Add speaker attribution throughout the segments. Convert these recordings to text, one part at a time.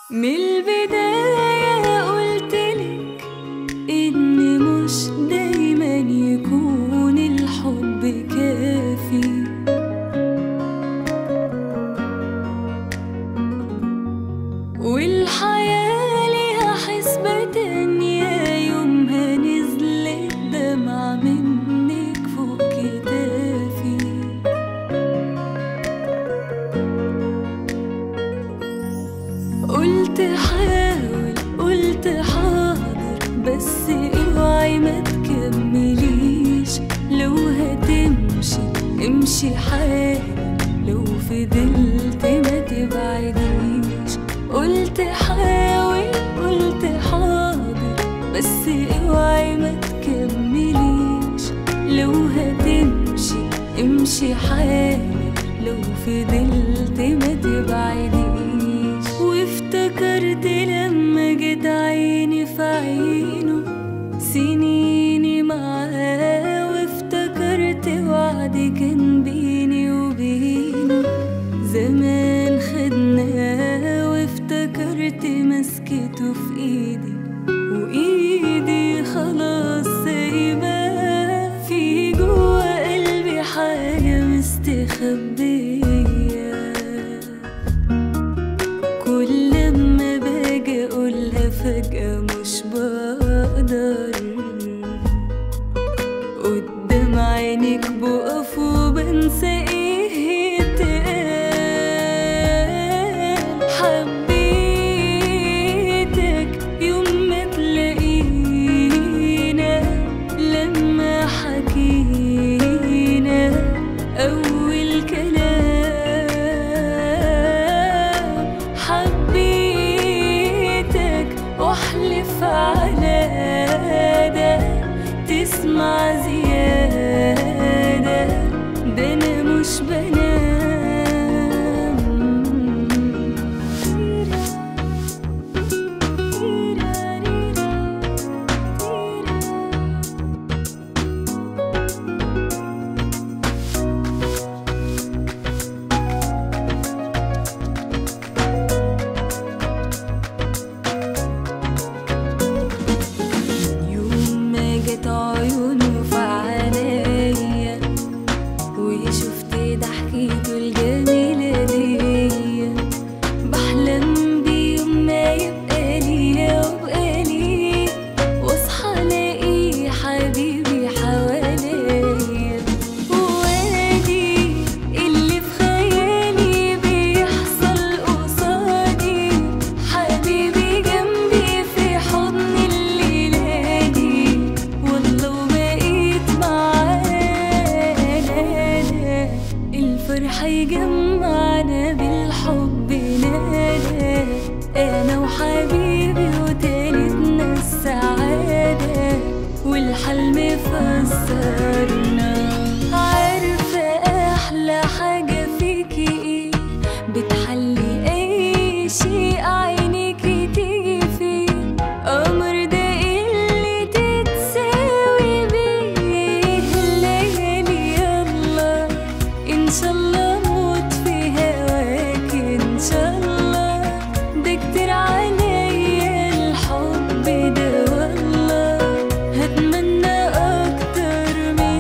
Speaker 1: من البداية قلتلك إن مش دايما يكون الحب كافي، والحياة ليها حسبة تانية يومها نزلت دمعة منك فوق كتافي. قلت حاول قلت حاضر بس اوعي ما تكمليش، لو هتمشي امشي حالي لو فضلت ما تبعديش. قلت حاول قلت حاضر بس اوعي ما تكمليش، لو هتمشي امشي حالي لو فضلت ما تبعديش. وافتكرت لما جت عيني في عينه سنيني معاه، وافتكرت وعد كان بيني وبينه زمان خدناه، وافتكرت مسكته في ايدي وايدي خلاص سايباه. في جوا قلبي حاجة مستخبية، كل لما باجي اقولها فجأة مش بقدر، قدام عينك بقف وبنسى ايه اتقال. حبيتك يوم ما تلاقينا، لما حكينا أول كلام. حبيتك واحلف على ده تسمع زيادة، ده أنا مش بنام. يوم ما جت عيونه في عينيا وشفت ضحكته الجميلة دي، بحلم بيوم ما يبقى ليا وابقى ليه، واصحى الاقي حبيبي حواليا. وادي اللي في خيالي بيحصل قصادي، حبيبي جنبي في حضن الليلة دي، والله وبقيت معانا الفرح يجمعنا بالحب نانا، انا وحبيبي وتالتنا السعادة، والحلم فسرنا. عارفة احلى حاجة فيكي ايه؟ بتحلي اي شيء عينيكي تيجي فيه، قمر ده اللي تتساوي بيه الليالي. يلا ان شاء الله موت في هواك ان شاء الله، ده كتير عليا الحب ده والله، هتمنى اكتر من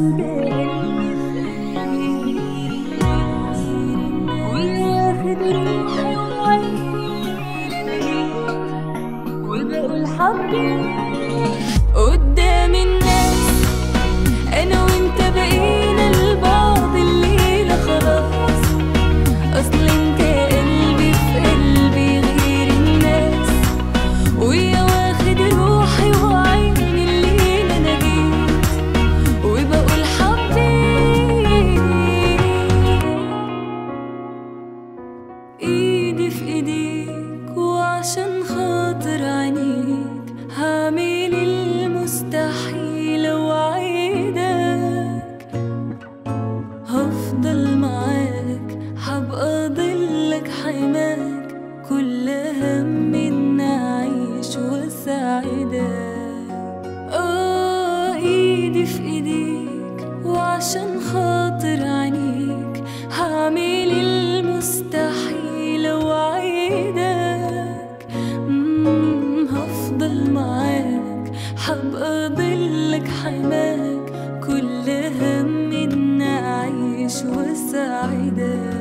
Speaker 1: وياخد روحي وعيني وبقول حبيبي قدام الناس. انا وانت بقينا لبعض الليلة خلاص، اصل انت قلبي في قلبي غير الناس. ويا واخد روحي وعيني الليلة انا جيت وبقول حبيبي. ايدي في ايديك وعشان خاطر عينيك هعمل المستحيل وعيدك. هفضل معاك حبقى ضلك حماك، كل هم إن أعيش وأساعدك. إيدي في إيديك وعشان خاطر عينيك هعمل المستحيل وأعيدك. هفضل معاك حبقى ضلك حماك، كل هم إن أعيش وأساعدك.